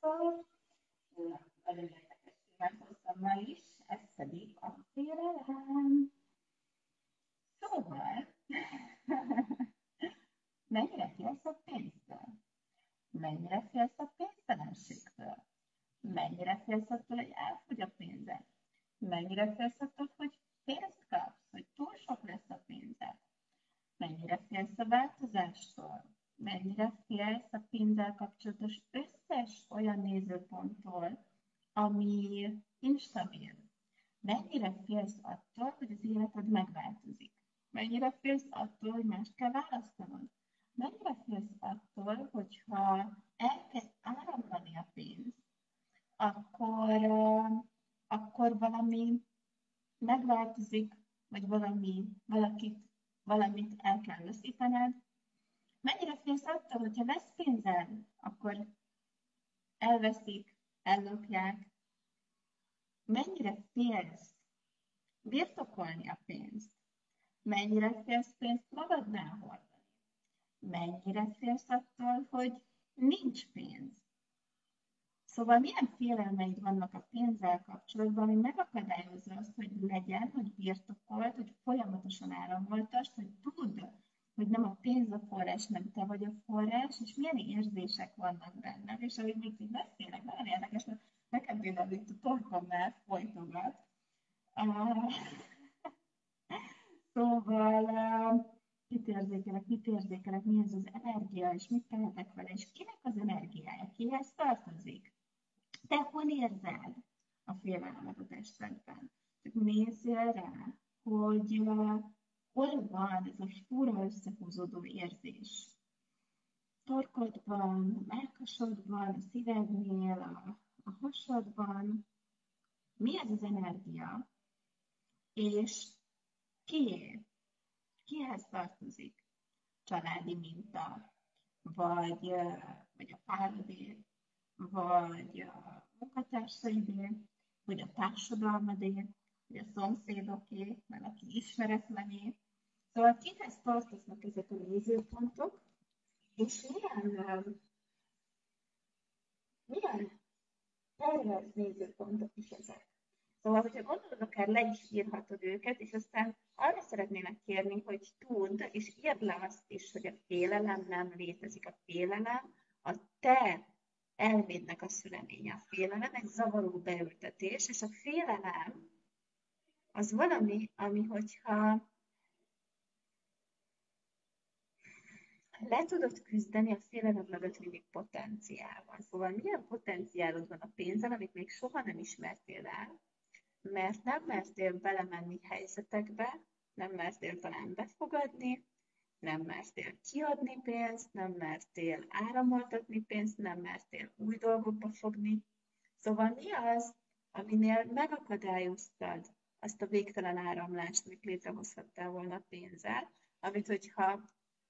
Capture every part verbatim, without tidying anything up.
Sziasztok! Nagyon érdekes témát hoztam ma is, ez pedig a félelem. Szóval, mennyire félsz a pénztől? Mennyire félsz a pénztelenségtől? Mennyire félsz attól, hogy elfogy a pénzed? Mennyire félsz attól, hogy pénzt kapsz, hogy túl sok lesz a pénzed? Mennyire félsz a változástól? Mennyire félsz a pénzzel kapcsolatos összes olyan nézőponttól, ami instabil? Mennyire félsz attól, hogy az életed megváltozik? Mennyire félsz attól, hogy mást kell választanod? Mennyire félsz attól, hogyha elkezd áramlani a pénz, akkor, akkor valami megváltozik, vagy valami, valakit, valamit el kell veszítened? Mennyire félsz attól, hogyha lesz pénzed, akkor elveszik, ellopják? Mennyire félsz birtokolni a pénzt? Mennyire félsz pénzt magadnál hordani? Mennyire félsz attól, hogy nincs pénz? Szóval milyen félelmeid vannak a pénzzel kapcsolatban, ami megakadályozza azt, hogy legyen, hogy birtokold, hogy folyamatosan áramoltasd, hogy tudd, hogy nem a pénz a forrás, nem te vagy a forrás, és milyen érzések vannak benned. És ahogy még így beszélek, nagyon érdekes, mert nekem például itt a torkomnál folytogat. Uh, szóval uh, mit érzékelek, mit érzékelek, mi ez az energia, és mit tehetek vele, és kinek az energiája, kihez tartozik? Te hol érzed a félelmet a testedben? Csak nézzél rá, hogy uh, hol van ez a fura összehúzódó érzés. Torkodban, a mellkasodban, a szívednél, a, a hasadban. Mi ez az energia? És kié? Kihez tartozik? Családi minta, vagy, uh, vagy a párodé, vagy a munkatársaidé, vagy a társadalmadé, vagy a szomszédoké, valaki ismeretlené. Szóval kihez tartoznak ezek a nézőpontok, és milyen, milyen pervers nézőpontok is ezek. Szóval, hogyha gondolod, akár le is írhatod őket, és aztán arra szeretnének kérni, hogy tudd, és írd le azt is, hogy a félelem nem létezik. A félelem a te elmédnek a szüleménye. A félelem egy zavaró beültetés, és a félelem az valami, ami hogyha le tudod küzdeni, a félelem mögött mindig potenciál van. Szóval milyen potenciálod van a pénzzel, amit még soha nem ismertél el, mert nem mertél belemenni helyzetekbe, nem mertél talán befogadni, nem mertél kiadni pénzt, nem mertél áramoltatni pénzt, nem mertél új dolgokba fogni. Szóval mi az, aminél megakadályoztad azt a végtelen áramlást, amit létrehozhattál volna pénzzel, amit hogyha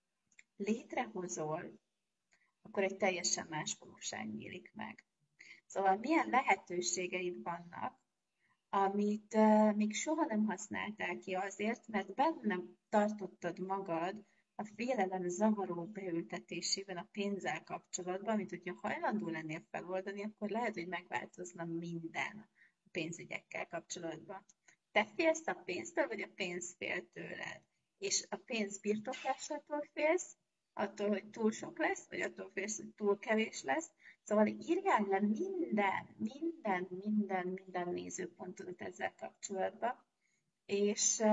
létrehozol, akkor egy teljesen más valóság nyílik meg. Szóval milyen lehetőségeid vannak, amit uh, még soha nem használtál ki azért, mert bennem tartottad magad a félelem zavaró beültetésében a pénzzel kapcsolatban, amit hogyha hajlandó lennél feloldani, akkor lehet, hogy megváltozna minden a pénzügyekkel kapcsolatban. Te félsz a pénztől, vagy a pénz fél tőled? És a pénz birtoklásától félsz, attól, hogy túl sok lesz, vagy attól félsz, hogy túl kevés lesz. Szóval írjál le minden, minden, minden, minden nézőpontodat ezzel kapcsolatban, és,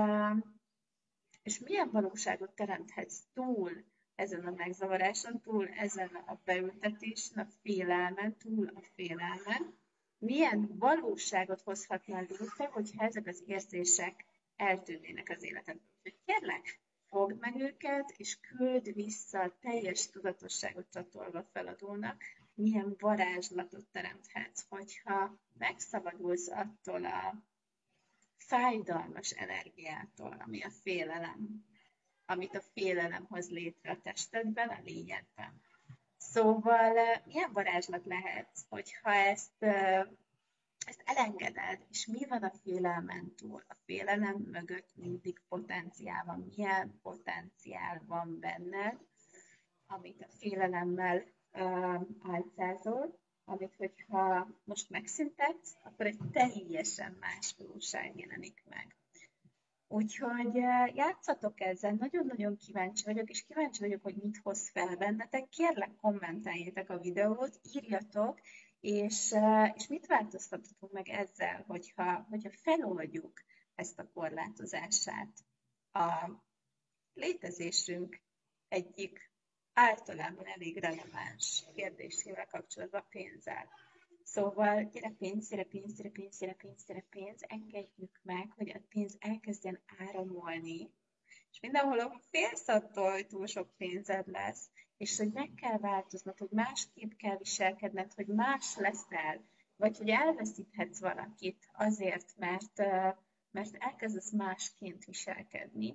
és milyen valóságot teremthetsz túl ezen a megzavaráson, túl ezen a beültetésen, a félelmen, túl a félelmen, milyen valóságot hozhatnál létre, hogyha ezek az érzések eltűnnének az életedből. Úgyhogy kérlek, fogd meg őket, és küld vissza teljes tudatosságot csatolva feladónak, milyen varázslatot teremthetsz, hogyha megszabadulsz attól a fájdalmas energiától, ami a félelem, amit a félelem hoz létre a testedben, a lényedben. Szóval milyen varázslat lehet, hogyha ezt, ezt elengeded, és mi van a félelmen túl? A félelem mögött mindig potenciál van. Milyen potenciál van benned, amit a félelemmel uh, álcázol, amit hogyha most megszüntetsz, akkor egy teljesen más valóság jelenik meg. Úgyhogy játszatok ezzel, nagyon-nagyon kíváncsi vagyok, és kíváncsi vagyok, hogy mit hoz fel bennetek. Kérlek, kommenteljétek a videót, írjatok, és, és mit változtathatunk meg ezzel, hogyha, hogyha feloldjuk ezt a korlátozását a létezésünk egyik általában elég releváns kérdésével kapcsolatban, pénzzel. Szóval gyere pénz, gyere pénz, gyere pénz, gyere pénz, gyere pénz, engedjük meg, hogy a pénz elkezdjen áramolni, és mindenhol, ahol félsz attól, hogy túl sok pénzed lesz, és hogy meg kell változnod, hogy másképp kell viselkedned, hogy más leszel, vagy hogy elveszíthetsz valakit azért, mert, mert elkezdesz másként viselkedni.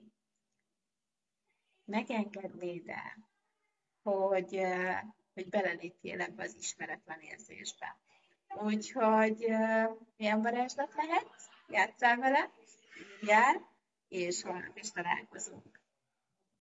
Megengednéd el, hogy, hogy belelépjél ebbe az ismeretlen érzésbe. Úgyhogy milyen varázslat lehet? Játsszál vele, jár, és holnap is találkozunk.